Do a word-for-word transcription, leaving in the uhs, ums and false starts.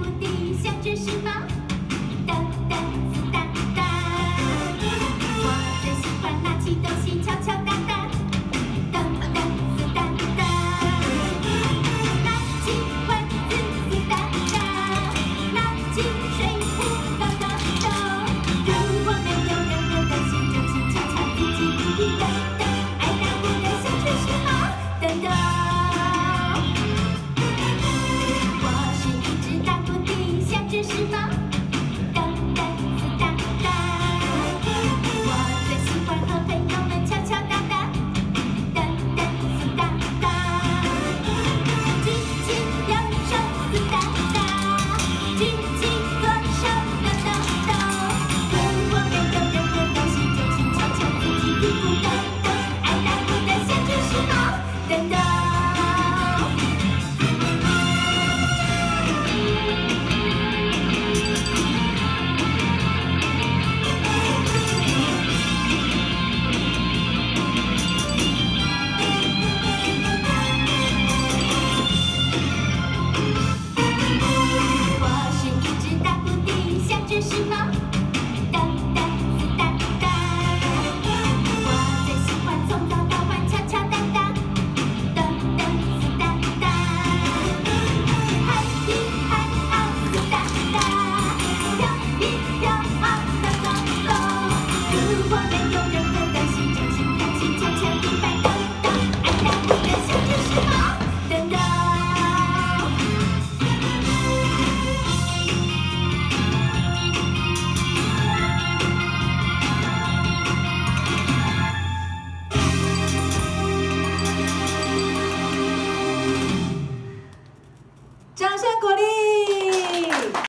不地，像只时髦。噔噔子哒哒，我最喜欢拿起东西敲敲打打。噔噔子哒哒，拿起棍子子哒哒，拿起水壶抖抖抖。如果没有任何东西，就请敲敲自己滴滴噔噔，爱打不的像只时髦。噔噔。 我是一只大布丁，像只时髦。噔噔子哒哒，我最喜欢和朋友们敲敲打打。噔噔子哒哒，举起右手子哒哒，举起左手抖抖抖。如果没有任何东西，就请敲敲自己屁股抖抖，爱打不的像只时髦。噔噔。 我是一只大布丁，像只时髦。噔噔子哒哒，我最喜欢从早到晚敲敲打打。噔噔子哒哒，嗨一嗨啊子哒哒，跳一跳啊抖抖抖。如果没有任何东西，就请弹起锵锵地板抖抖，爱打不的像只时髦。噔噔。 掌声鼓励。